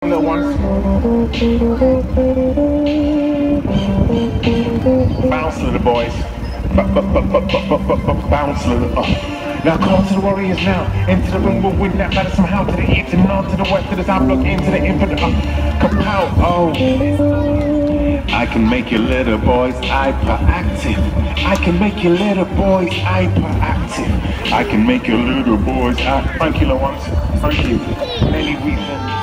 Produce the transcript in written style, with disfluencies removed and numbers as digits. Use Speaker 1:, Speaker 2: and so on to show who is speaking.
Speaker 1: Little ones. Bounce, little boys. Bounce, little. Now come on to the warriors now. Into the room, we'll win that battle somehow. To the east and north, to the west, to the south, look into the infinite. Kapow, oh. I can make your little boys hyperactive. I can make your little boys hyperactive. I can make your little boys Thank you, little ones. Thank you. Any reason.